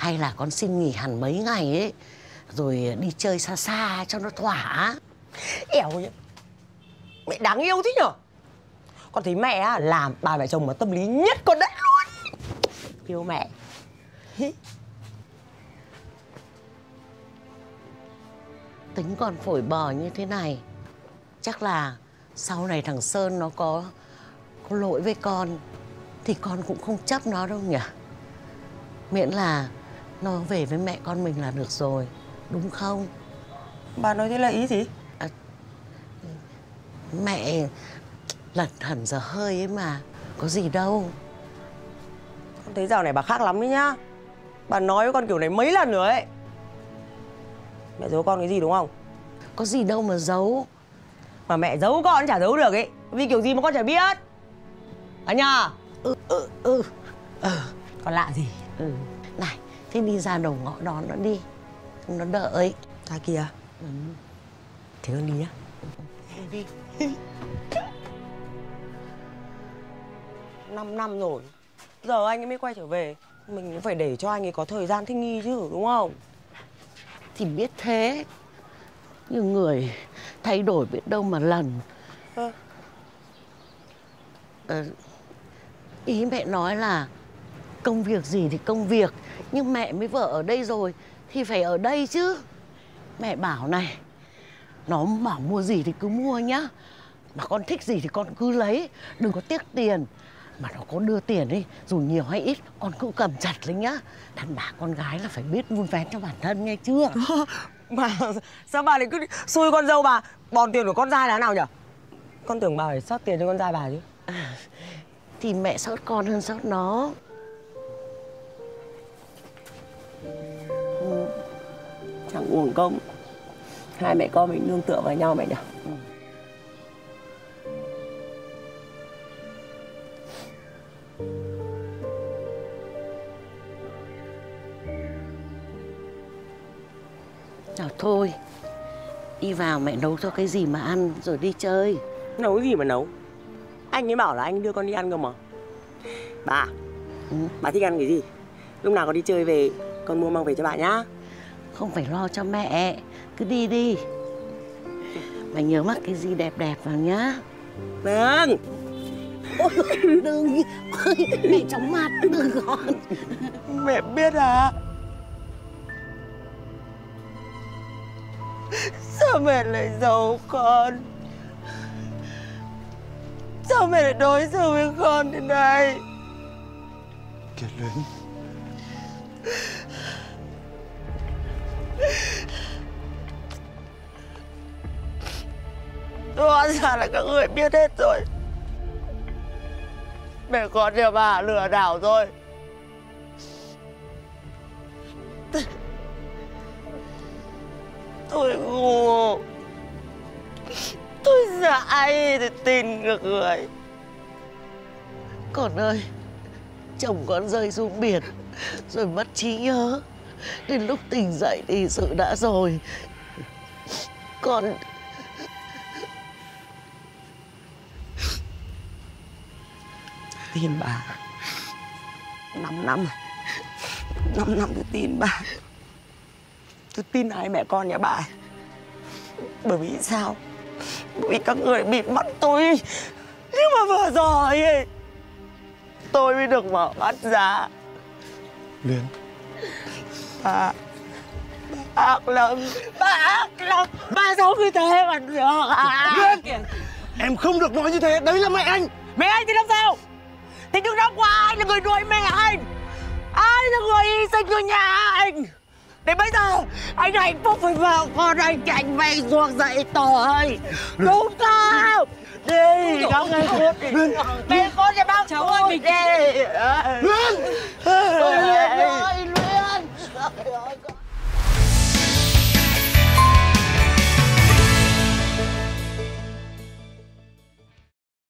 Hay là con xin nghỉ hẳn mấy ngày ấy, rồi đi chơi xa xa cho nó thỏa. Ẻo nhỉ. Mẹ đáng yêu thế nhở. Con thấy mẹ làm bà mẹ chồng mà tâm lý nhất con đất luôn. Yêu mẹ. Tính con phổi bò như thế này, chắc là sau này thằng Sơn nó có lỗi với con thì con cũng không chấp nó đâu nhỉ. Miễn là nó về với mẹ con mình là được rồi, đúng không? Bà nói thế là ý gì? Mẹ lẩn thẩn giờ hơi ấy mà, có gì đâu. Con thấy dạo này bà khác lắm đấy nhá. Bà nói với con kiểu này mấy lần rồi ấy. Mẹ giấu con cái gì đúng không? Có gì đâu mà giấu. Mà mẹ giấu con chả giấu được ấy. Vì kiểu gì mà con chả biết. À nhờ. Con lạ gì? Này, thế đi ra đầu ngõ đón nó đi, nó đợi. Ra kìa. Thế con đi nhá. Đi. 5 năm rồi, giờ anh ấy mới quay trở về. Mình cũng phải để cho anh ấy có thời gian thích nghi chứ, đúng không? Thì biết thế, nhưng người thay đổi biết đâu mà lần. Ý mẹ nói là công việc gì thì công việc, nhưng mẹ với vợ ở đây rồi thì phải ở đây chứ. Mẹ bảo này, nó bảo mua gì thì cứ mua nhá. Mà con thích gì thì con cứ lấy, đừng có tiếc tiền. Mà nó có đưa tiền đi, dù nhiều hay ít, con cứ cầm chặt lên nhá. Đàn bà con gái là phải biết vun vén cho bản thân, nghe chưa? Mà sao bà lại cứ xui con dâu bà bòn tiền của con trai là nào nhở? Con tưởng bà phải sót tiền cho con trai bà chứ. Thì mẹ sót con hơn sót nó. Chẳng uổng công hai mẹ con mình nương tựa vào nhau mẹ nhỉ. Thôi, đi vào mẹ nấu cho cái gì mà ăn rồi đi chơi. Nấu cái gì mà nấu? Anh ấy bảo là anh đưa con đi ăn cơ mà. Bà, bà thích ăn cái gì? Lúc nào con đi chơi về con mua mang về cho bà nhá. Không phải lo cho mẹ, cứ đi đi. Mày nhớ mắc cái gì đẹp đẹp vào nhá. Vâng. Ôi, đừng, mẹ chóng mặt, đừng con. Mẹ biết à? Sao mẹ lại giấu con? Sao mẹ lại đối xử với con thế này? Kiệt Linh. Hóa ra là các người biết hết rồi. Mẹ con nhà bà lừa đảo rồi. Tôi ngu. Tôi dại thì tin được người. Con ơi, chồng con rơi xuống biển rồi mất trí nhớ. Đến lúc tỉnh dậy thì sự đã rồi. Con... Tin bà 5 năm 5 năm tôi tin bà. Tôi tin hai mẹ con nhà bà. Bởi vì sao? Bởi vì các người bịt mắt tôi. Nhưng mà vừa rồi ấy, tôi mới được mở mắt ra. Luyến. Bà ác lắm. Bà ác lắm. Bà sống như thế mà được à? Luyến, em không được nói như thế. Đấy là mẹ anh. Mẹ anh thì làm sao? Thì đừng nói qua ai là người nuôi mẹ anh. Ai là người hy sinh cho nhà anh. Đến bây giờ anh hạnh phúc với vợ con anh thì anh về ruộng dậy tội. Đúng không? Đi các người cút đi. Mẹ con sẽ bác cháu ơi mình đi. Luyến.